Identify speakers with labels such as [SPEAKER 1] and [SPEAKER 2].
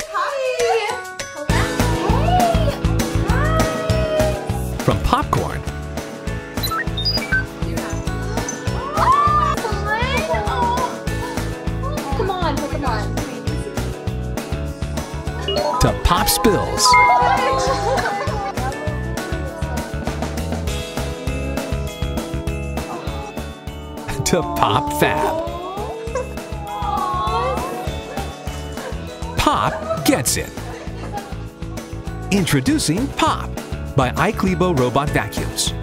[SPEAKER 1] Hi. Hey.
[SPEAKER 2] From popcorn
[SPEAKER 1] Come on.
[SPEAKER 2] to pop spills to pop fab. Pop gets it. Introducing Pop by iClebo Robot Vacuums.